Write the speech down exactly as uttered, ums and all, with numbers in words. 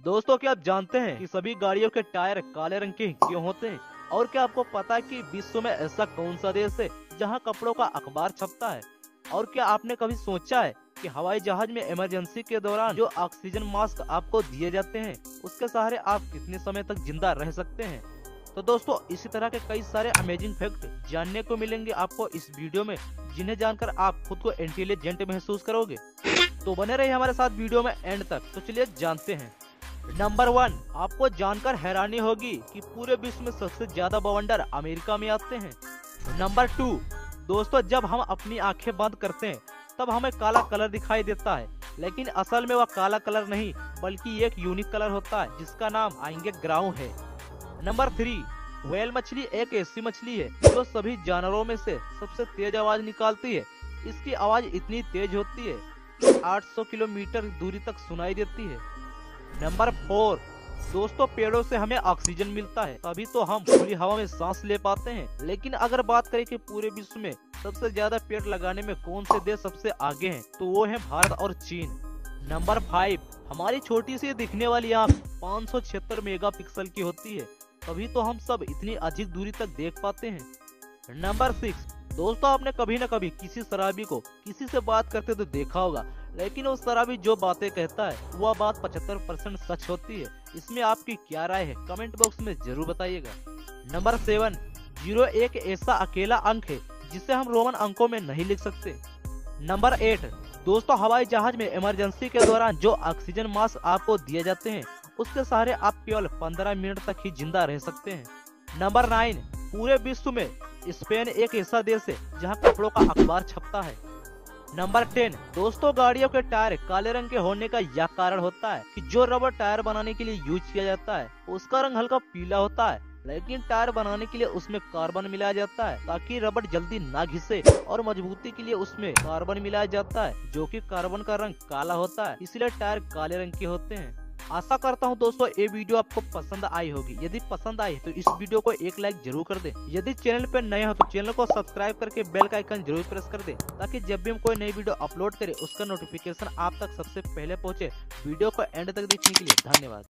दोस्तों, क्या आप जानते हैं कि सभी गाड़ियों के टायर काले रंग के क्यों होते हैं? और क्या आपको पता है कि विश्व में ऐसा कौन सा देश है जहां कपड़ों का अखबार छपता है? और क्या आपने कभी सोचा है कि हवाई जहाज में इमरजेंसी के दौरान जो ऑक्सीजन मास्क आपको दिए जाते हैं, उसके सहारे आप कितने समय तक जिंदा रह सकते हैं? तो दोस्तों, इसी तरह के कई सारे अमेजिंग फैक्ट जानने को मिलेंगे आपको इस वीडियो में, जिन्हें जानकर आप खुद को इंटेलिजेंट महसूस करोगे। तो बने रहिए हमारे साथ वीडियो में एंड तक। तो चलिए जानते हैं। नंबर वन, आपको जानकर हैरानी होगी कि पूरे विश्व में सबसे ज्यादा बवंडर अमेरिका में आते हैं। नंबर टू, दोस्तों, जब हम अपनी आंखें बंद करते हैं तब हमें काला कलर दिखाई देता है, लेकिन असल में वह काला कलर नहीं बल्कि एक यूनिक कलर होता है जिसका नाम आएंगे ग्राउ है। नंबर थ्री, व्हेल मछली एक ऐसी मछली है जो सभी जानवरों में से सबसे तेज आवाज निकालती है। इसकी आवाज इतनी तेज होती है कि आठ सौ किलोमीटर दूरी तक सुनाई देती है। नंबर फोर, दोस्तों, पेड़ों से हमें ऑक्सीजन मिलता है, तभी तो हम खुली हवा में सांस ले पाते हैं। लेकिन अगर बात करें कि पूरे विश्व में सबसे ज्यादा पेड़ लगाने में कौन से देश सबसे आगे हैं, तो वो है भारत और चीन। नंबर फाइव, हमारी छोटी सी दिखने वाली आँख पाँच सौ छिहत्तर मेगापिक्सल की होती है, तभी तो हम सब इतनी अधिक दूरी तक देख पाते हैं। नंबर सिक्स, दोस्तों, आपने कभी न कभी किसी शराबी को किसी से बात करते तो देखा होगा, लेकिन वो शराबी जो बातें कहता है वह बात पचहत्तर परसेंट सच होती है। इसमें आपकी क्या राय है? कमेंट बॉक्स में जरूर बताइएगा। नंबर सेवन, जीरो एक ऐसा अकेला अंक है जिसे हम रोमन अंकों में नहीं लिख सकते। नंबर एट, दोस्तों, हवाई जहाज में इमरजेंसी के दौरान जो ऑक्सीजन मास्क आपको दिए जाते हैं, उसके सहारे आप केवल पंद्रह मिनट तक ही जिंदा रह सकते हैं। नंबर नाइन, पूरे विश्व में स्पेन एक ऐसा देश है जहां कपड़ों का अखबार छपता है। नंबर टेन, दोस्तों, गाड़ियों के टायर काले रंग के होने का यह कारण होता है कि जो रबर टायर बनाने के लिए यूज किया जाता है उसका रंग हल्का पीला होता है, लेकिन टायर बनाने के लिए उसमें कार्बन मिलाया जाता है ताकि रबर जल्दी ना घिसे, और मजबूती के लिए उसमें कार्बन मिलाया जाता है जो कि कार्बन का रंग काला होता है, इसलिए टायर काले रंग के होते हैं। आशा करता हूं दोस्तों ये वीडियो आपको पसंद आई होगी। यदि पसंद आई तो इस वीडियो को एक लाइक जरूर कर दें। यदि चैनल पर नए हो तो चैनल को सब्सक्राइब करके बेल का आइकन जरूर प्रेस कर दें, ताकि जब भी हम कोई नई वीडियो अपलोड करें उसका नोटिफिकेशन आप तक सबसे पहले पहुंचे। वीडियो को एंड तक देखने के लिए धन्यवाद।